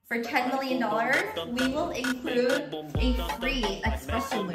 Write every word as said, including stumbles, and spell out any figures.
For ten million dollars, we will include a free espresso